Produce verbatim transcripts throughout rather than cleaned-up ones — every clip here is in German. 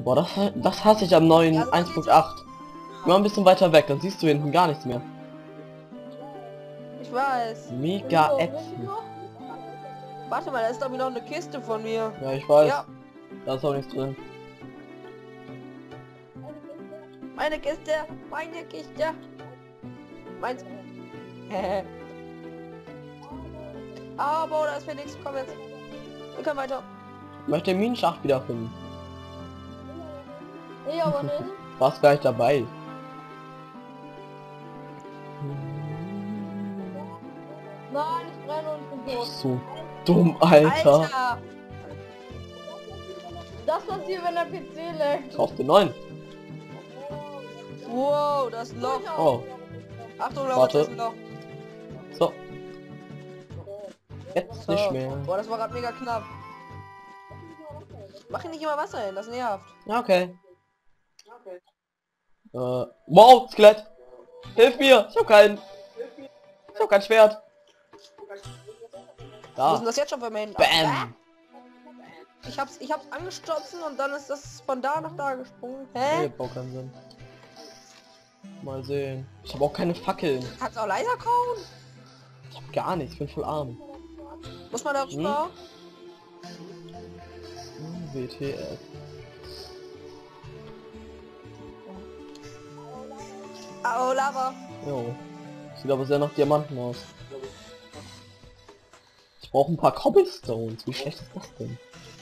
Boah, das, das hasse ich am neuen Ja, eins Punkt acht. Immer ein bisschen weiter weg, dann siehst du hinten gar nichts mehr. Ich weiß. Mega ätzend. Warte mal, da ist glaube ich noch eine Kiste von mir. Ja, ich weiß. Ja, Da ist auch nichts drin. meine Kiste, meine Kiste. Meins. Aber da ist Felix, komm jetzt. Wir können weiter. Ich möchte den Minenschacht wiederfinden. Ich aber nicht. Warst gleich dabei. Nein, ich brenne und ich bin tot. So dumm, Alter. Alter! Das passiert, wenn der P C leckt. Kauf den neuen. Wow, das Loch. Oh, Achtung, Laura, Warte. das ist ein Loch. so. Jetzt So. nicht mehr. Boah, das war gerade mega knapp. Mach hier nicht immer Wasser hin, das nervt. Ja, okay. Äh, wow, Skelett. Hilf mir. Ich hab keinen. Ich hab kein Schwert. Wo ist Da. denn das jetzt schon für Main? Bam. Ich hab's, ich hab's angestoßen und dann ist das von da nach da gesprungen. Nee, Hä? braucht keinen Sinn. Mal sehen. Ich habe auch keine Fackeln. Kannst du auch leiser kauen? Ich hab gar nichts. Ich bin voll arm. Muss man darüber? Hm, W T F. Oh, Lava. Jo. Sieht aber sehr nach Diamanten aus. Ich brauche ein paar Cobblestones. Wie schlecht ist das denn?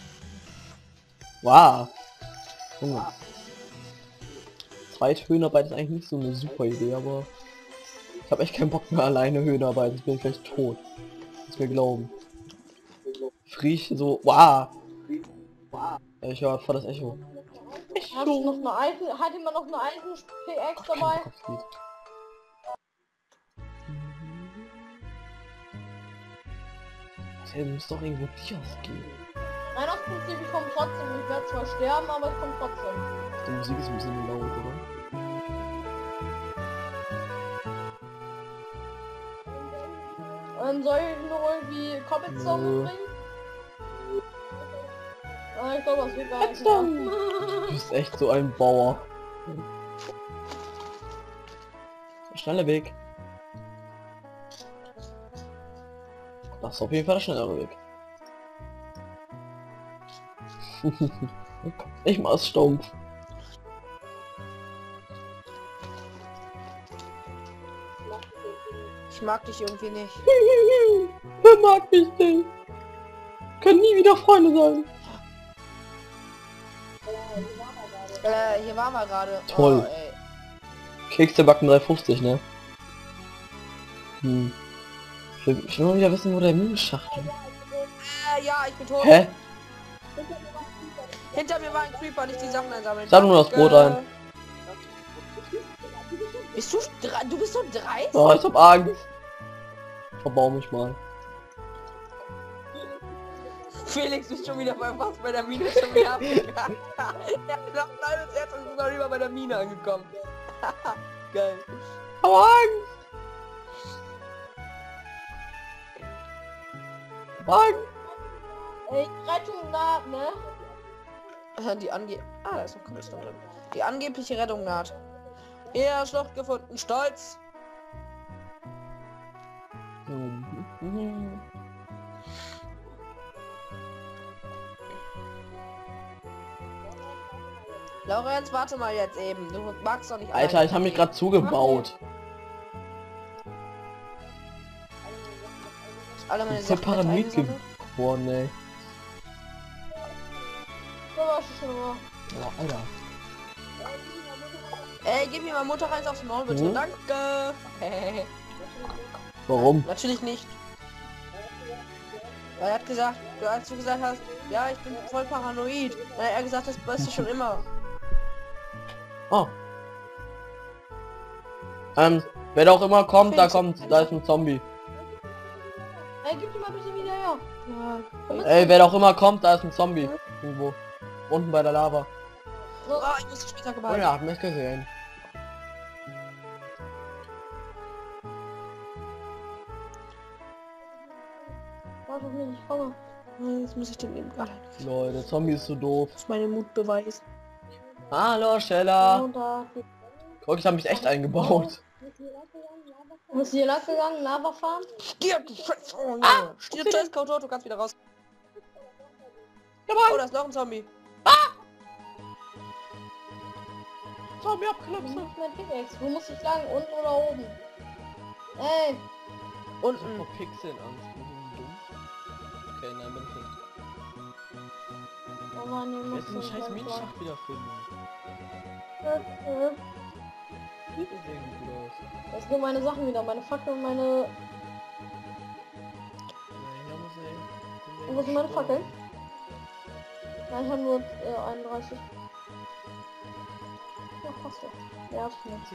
Wow. Junge. Zweithöhenarbeit ist eigentlich nicht so eine super Idee, aber ich habe echt keinen Bock mehr alleine Höhenarbeit. Ich bin vielleicht tot. Muss mir glauben. Friech so. Wow. Ich höre voll das Echo. Hast du noch eine Eisen, hat jemand noch eine Eisen-P X dabei? Es muss doch irgendwo Dias geben. Nein, aus Prinzip, ich komme trotzdem. Ich werde zwar sterben, aber ich komme trotzdem. Die Musik ist ein bisschen laut, oder? Ähm, soll ich noch irgendwie Cobblestone Nö. mitbringen? Ah, ich glaube, das wird gar nicht Du bist echt so ein Bauer. Schneller Weg. Das ist auf jeden Fall der schnellere Weg. Ich mach's stumpf. Ich mag dich irgendwie nicht. Wer mag mich nicht? Können nie wieder Freunde sein. Äh, hier waren wir gerade. Toll. Oh, ey. Kekse backen dreihundertfünfzig, ne? Hm. Ich will, ich will mal wieder wissen, wo der Minenschacht ist. Äh, ja, ich bin tot. Hä? Hinter mir war ein Creeper, nicht die Sachen einsammeln. Sag nur das Brot ein. Bist du dre- du bist so dreist? Oh, ich hab Angst. Verbau mich mal. Felix ist schon wieder beim was bei der Mine schon wieder abgegangen. Er hat noch kleines Herz und ist noch lieber bei der Mine angekommen. Geil. Hab Angst. Hab Angst. Ey, Rettung naht, ne? Also die ange... Ah, da ist noch Cobblestone drin. Die angebliche Rettung naht. Er Schlucht gefunden. Stolz. Mhm. Laurenz, warte mal jetzt eben. Du magst doch nicht... Alter, alleine ich habe mich gehen. gerade zugebaut. Alle meine Ich hab Sachen mit Pyramid eingesammelt. geboren, ey. So war schon mal. Oh, Alter. Ey, gib mir mal Mutter eins aufs Maul, bitte. Mhm. Danke. Warum? Natürlich nicht. Er hat gesagt, du, als du gesagt hast, ja, ich bin voll paranoid. Dann hat er gesagt, das weißt du schon immer. Oh. Ähm, wer auch immer kommt, da kommt, da ist ein Zombie. Ey, gib die mal bitte wieder her. Ja. Ey, wer auch immer kommt, da ist ein Zombie. Irgendwo. Unten bei der Lava. Oh, ich muss die Spitzhacke Oh behalten. ja, hab mich gesehen. Warte auf mich, ich komme. Jetzt muss ich den eben gerade. Leute, der Zombie ist so doof. Das ist meine Mutbeweis. Hallo, Stella. Und da Guck, ich habe mich echt eingebaut. muss hier lang gegangen, Lava fahren. Stirb, du Scheiß! Oh, Junge! Stirb, scheiß Kautor, du kannst wieder raus. Oh, da ist noch ein Zombie. Zombie Wo abklopfen. muss mein Pickaxe? Wo muss ich lang? Unten oder oben? Ey, Unten. Vor Pixeln Angst. Bin ich dumm? Okay, nein, bin ich nicht. oh Mann, hier muss Jetzt den scheiß Minenschacht wiederfinden. Sieht das irgendwie gut aus. Das sind nur meine Sachen wieder, meine Fackel und meine... Nein, hier muss er hin. Und wo sind meine Fackeln? Nein, ich habe nur äh, einunddreißig. Ja, passt doch. Ja, hab ich nicht.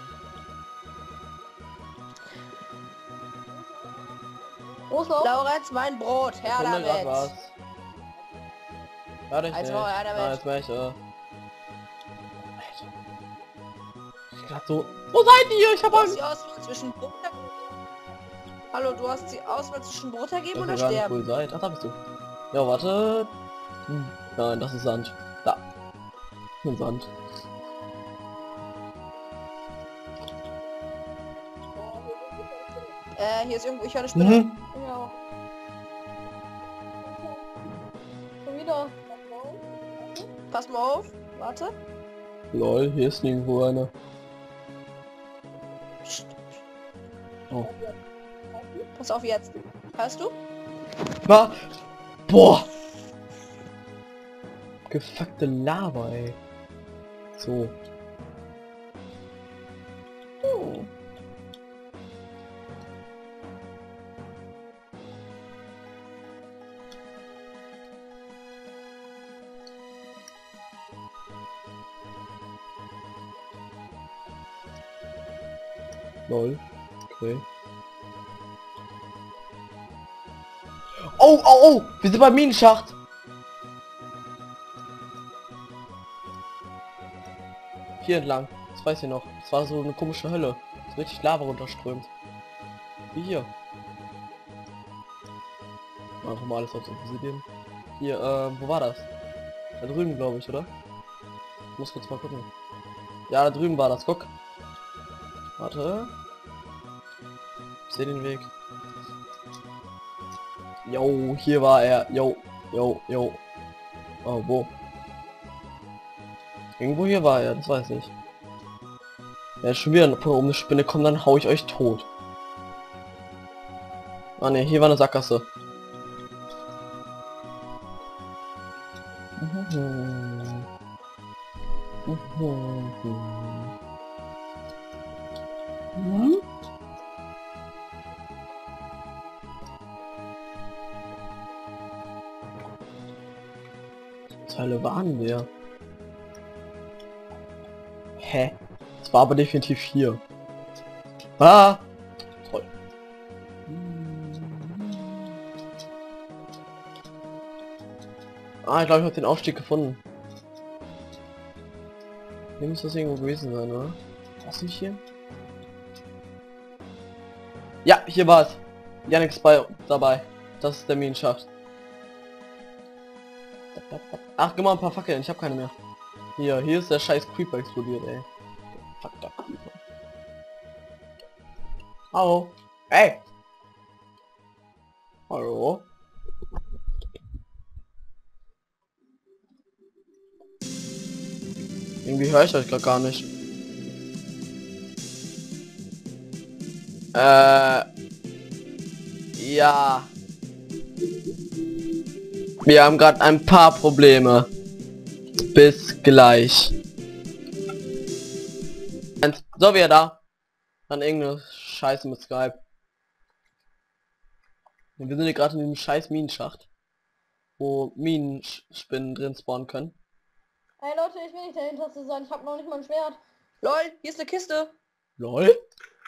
Wo ist noch? Laurenz, mein Brot, her Wunder grad damit. was. Warte ich Als nicht. Maul, her damit. Ah, jetzt mach ich, äh. Alter. Ich grad so. Wo seid ihr? Ich hab Du hast Angst. die Auswahl zwischen Brot... Hallo, du hast die Auswahl zwischen Brot ergeben Ich oder weiß gar nicht, wo sterben? ihr seid. Ach, da bist du. Ja, warte. Hm. Nein, das ist Sand. Da. Ein Sand. Äh, hier ist irgendwo, ich höre eine Spinne. Mhm. Ja. Schon wieder. Pass mal auf. Warte. Lol, hier ist nirgendwo einer. Psst. Oh. Pass auf jetzt. Hörst du? Na. Boah. Gefuckte Lava, ey. So. Uh. Lol. Okay. Oh, oh, oh! Wir sind beim Minenschacht! Hier entlang. Das weiß ich noch. Das war so eine komische Hölle. Das ist richtig Lava runterströmt. Wie hier. Einfach mal alles aufs Obsidian. Hier, ähm, wo war das? Da drüben, glaube ich, oder? Ich muss kurz mal gucken. Ja, da drüben war das. Guck. Warte. Ich sehe den Weg. Jo, hier war er. Jo, jo, jo. Oh, wo? Irgendwo hier war er, das weiß ich. Ja, schon wieder von oben eine Spinne kommt, dann hau ich euch tot. Ah ne, hier war eine Sackgasse. Mhm. Teile waren wir? Hä? Es war aber definitiv hier. Ah! Toll. Ah, ich glaube, ich habe den Aufstieg gefunden. Hier muss das irgendwo gewesen sein, oder? Was nicht hier? Ja, hier war es. Yannick ist bei dabei. Das ist der Minenschacht. Ach, gib mal ein paar Fackeln, ich habe keine mehr. Hier, hier ist der scheiß Creeper explodiert, ey. Fuck, der Creeper. Hallo. Ey. Hallo. Irgendwie höre ich euch grad gar nicht. Äh. Ja. Wir haben gerade ein paar Probleme. Bis gleich. So, wir da. Dann irgendeine Scheiße mit Skype. Wir sind hier gerade in dem scheiß Minenschacht, wo Minenspinnen drin spawnen können. Ey Leute, ich will nicht dahinter zu sein. Ich habe noch nicht mal ein Schwert. Lol, hier ist eine Kiste. Lol.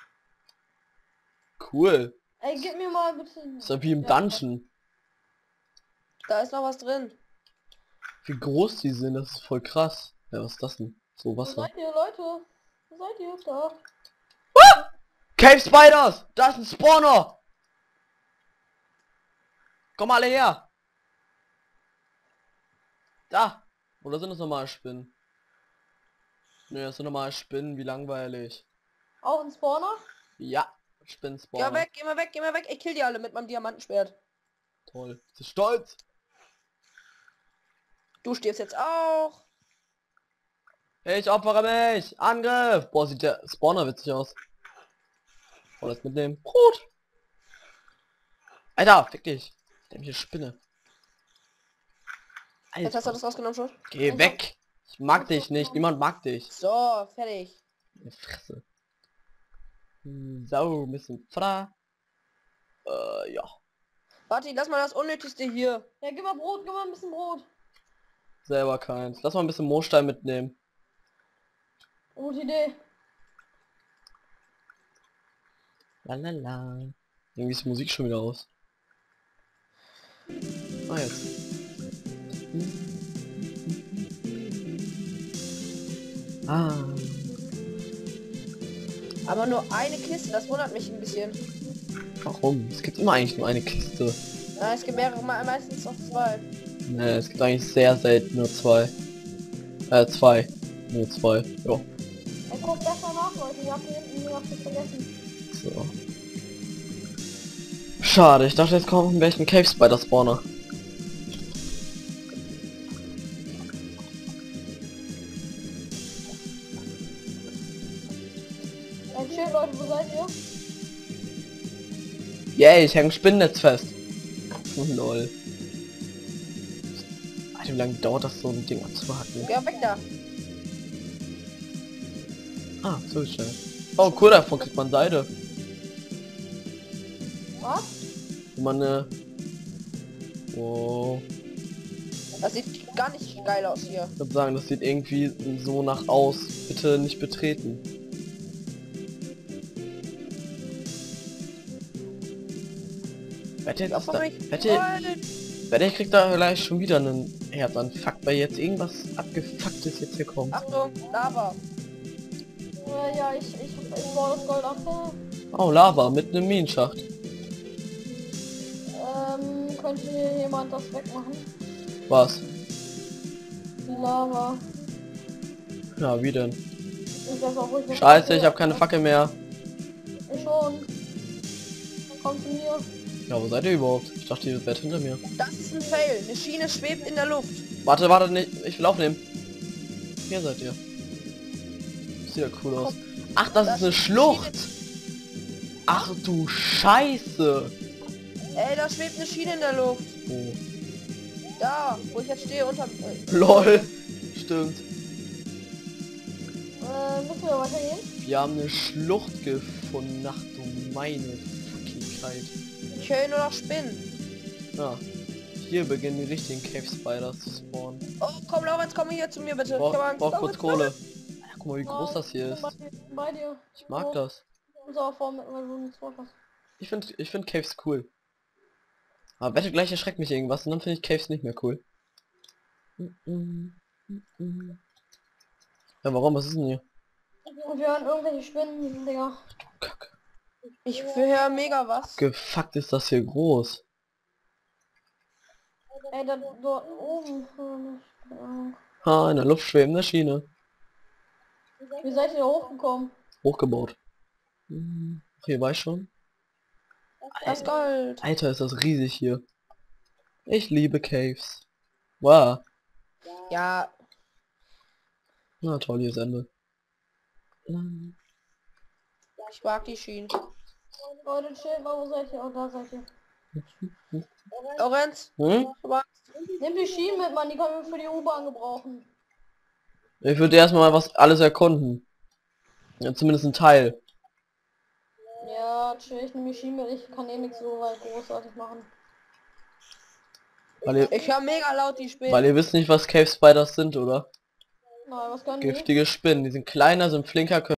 Cool. Ey, gib mir mal bitte... Das ist wie im Dungeon. Da ist noch was drin. Wie groß die sind, das ist voll krass. Ja, was ist das denn? So Wo Wasser. seid ihr, Leute? Wo seid ihr? Da. Cave Spiders! Da ist ein Spawner! Komm alle her! Da! Oder sind das normale Spinnen? Ne, das sind normale Spinnen, wie langweilig. Auch ein Spawner? Ja, Spinnen-Spawner. Ja, weg, geh mal weg, geh mal weg. Ich kill die alle mit meinem Diamantenschwert. Toll. Bist du stolz? Du stirbst jetzt auch. Ich opfere mich! Angriff! Boah, sieht der Spawner witzig aus. Oh, das mitnehmen. Brot! Alter, fick dich. Dämliche Spinne. Jetzt hast du Alter, das rausgenommen schon. geh weg! Ich mag dich nicht, niemand mag dich. So, fertig. Meine Fresse. Hm, So, ein bisschen Fra. Äh, ja. Warte, lass mal das Unnötigste hier. Ja, gib mal Brot, gib mal ein bisschen Brot. Selber keins. Lass mal ein bisschen Moorstein mitnehmen. Gute Idee. Lalala. Irgendwie ist die Musik schon wieder aus. Ah, jetzt. Ah. Aber nur eine Kiste, das wundert mich ein bisschen. Warum? Es gibt immer eigentlich nur eine Kiste. Ja, es gibt mehrere, me- meistens noch zwei. Ne, es gibt eigentlich sehr selten nur zwei. Äh, zwei. Nur zwei. Ja. Ey, guck besser nach, Leute. Ihr habt hier hinten nie was vergessen. So. Schade, ich dachte jetzt kommen welchen Cave Spider Spawner. Ey, chill, Leute, wo seid ihr? Yay, ich hänge ein Spinnennetz fest. Oh, lol. Alter, wie lange dauert das, so ein Ding abzuhacken? Ja, weg da. Ah, so schnell. Oh, cool, davon kriegt man Seide. Was? Wenn man eine... Oh. Das sieht gar nicht geil aus hier. Ich würde sagen, das sieht irgendwie so nach aus. Bitte nicht betreten. Wette, jetzt ist da, wette, wette, ich krieg da gleich schon wieder einen Herzinfarkt, weil jetzt irgendwas abgefucktes jetzt hier kommt. Achtung, Lava. Äh, ja, ich, ich, ich baue das Gold ab. Oh, Lava mit einem Minenschacht. Ähm, könnte hier jemand das wegmachen? Was? Die Lava. Ja, wie denn? Ich weiß auch, wo ich Scheiße, ich habe keine Fackel mehr. Ich schon. Komm zu mir. Ja, wo seid ihr überhaupt? Ich dachte, ihr seid hinter mir. Das ist ein Fail. Eine Schiene schwebt in der Luft. Warte, warte, nicht. Ich will aufnehmen. Hier seid ihr. Sieht ja cool aus. Ach, das, Das ist eine ist Schlucht. Ach du Scheiße. Ey, da schwebt eine Schiene in der Luft. Oh. Da, wo ich jetzt stehe, unter... Äh, Lol. Stimmt. Äh, müssen wir weitergehen? Wir haben eine Schlucht gefunden. Ach du meine Fuckigkeit. ich höre nur noch Spinnen. Ja. Hier beginnen die richtigen Cave Spiders zu spawnen. Oh, komm, Laurenz, komm hier zu mir bitte. Ich brauch, Komm, brauch kurz Laurenz, Kohle. Alter, guck mal, wie groß Ja, das hier ich ist. bin Bei, dir- bei dir. Ich mag das. Ich muss aber vor, weil du nichts vorhast. Ich finde ich find Caves cool. Aber wette, gleich erschreckt mich irgendwas und dann finde ich Caves nicht mehr cool. Ja, warum? Was ist denn hier? Und wir hören irgendwelche Spinnen, Digga. Kacke. Ich höre mega was. Gefuckt ist das hier groß. Ey, da dort oben. keine Ahnung. Ha, in der Luft schwebende Schiene. Wie seid ihr da hochgekommen? Hochgebaut. Hm, Ach, hier war ich schon. Das Gold. Alter, ist das riesig hier. Ich liebe Caves. Wow. Ja, Na toll, hier ist Ende. ich mag die Schienen. Leute, chill mal, wo seid ihr? Oh, da seid ihr. Lorenz, Hm? aber Nimm die Schienen mit, Mann, die können wir für die U-Bahn gebrauchen. Ich würde erstmal was alles erkunden. Ja, zumindest ein Teil. Ja, chill, ich nehme die Schienen mit, ich kann eh nichts so weit großartig machen. Weil ihr, ich höre mega laut die Spinnen. weil ihr wisst nicht, was Cave Spiders sind, oder? Nein, was können die? Giftige Spinnen. Die sind kleiner, sind flinker, können